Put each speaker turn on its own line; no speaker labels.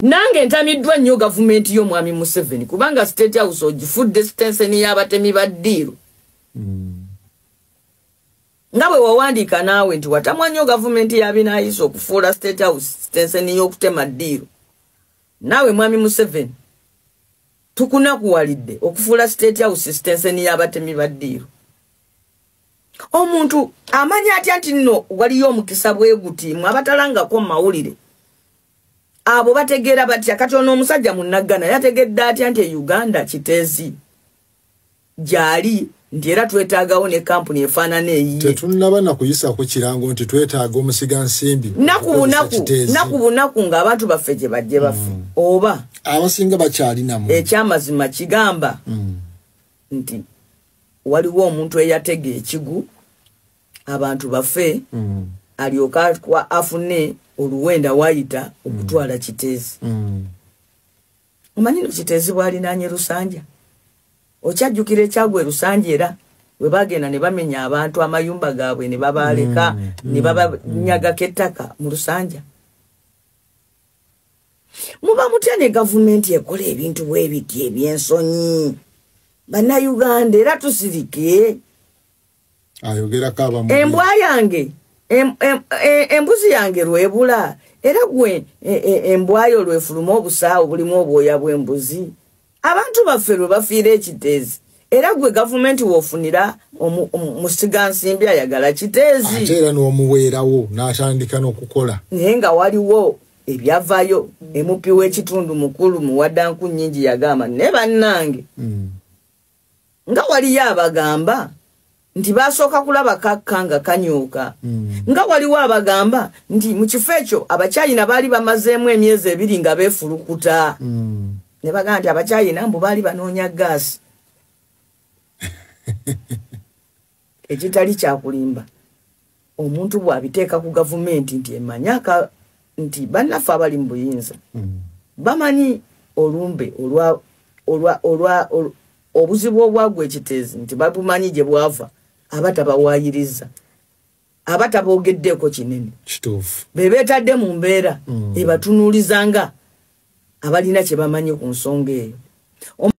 nange ntamiddwa nnyo gavumenti y'omwami Museveni kubanga State House ogifudde sitenseni y'abatemi ba ddiiro. Nga bwe wawandiika naawe nti watamwa nnyo gavumenti y'abinaayisa okufuula State House sitenseni y'okutema ddiiro. Naawe mwami Museveni tukunakuwalidde okufuula State House sitenseni y'abatemi ba ddiiro. Omuntu amanya atya nti nno waliyo omukisa bwe guti mwabatalangako mawulire. Abo bategeera batya kati ono omusajja munnagana yategedde atya nti Uganda Kiteezi gyali nti era twetaagawo ne kampuni efaanana eyiye.
Tetunnaba na kuyisa ku kirango nti twetaaga omusiga nsimbi.
Naku bunaku ng'abantu baffe gye bajje baffe. Oba
abasinga bakyalinamu.
Ekyamazima kigamba nti waliwo omuntu eyatega ekigu abantu baffe alyoka afune oluwenda wayita okutwala Kiteezi. Omanyi no Kiteezi bw'alinaanye Lusanja. Okyajjukira ekyagwe Lusanja era we bagenda ne bamenya abantu amayumba gaabwe ne babaleka ne babanyagako ettaka mu Lusanja. Muba mutya ne gavumenti ekola ebintu bwe biti ebyensonyi. Bannayuganda era tusirike.
Ayogera kaba mu.
Embwa yange embuzi yange lwebula era gwe embwayo lwefuluma obusaawo bulimu obwoya bw'embuzi. Abantu baffe lwe bafiira Ekiteezi era gwe gavumenti woofunira musiga nsimbi ayagala Kiteezi.
Ate era n'omuweerawo n'atandika n'okukola.
Naye nga waliwo ebyavayo emupi w'ekitundu mukulu muwaddanku nnyingi yagamba ne bannange nga waliyo abagamba nti basooka kulaba kakkanga kanyuuka. Nga waliwo abagamba nti mu kifo ekyo abakyayina baali bamazeemu emyezi 2 nga beefulukuta. Ne bagamba nti abakyayina mbu baali banoonya gaasi. Ekitali kyakulimba. Omuntu bw'abiteeka ku gavumenti nti emanyaka nti bannaffe abali mu buyinza. Bamanyi olumbe olwa obuzibu obwagwa Ekiteezi nti babumanyi gye bwava abatabawaayiriza abataboogeddeeko kinene
kituufu
bebeetadde mu mbeera ebatunuulizanga abalina kye bamanyi ku nsonga eyo.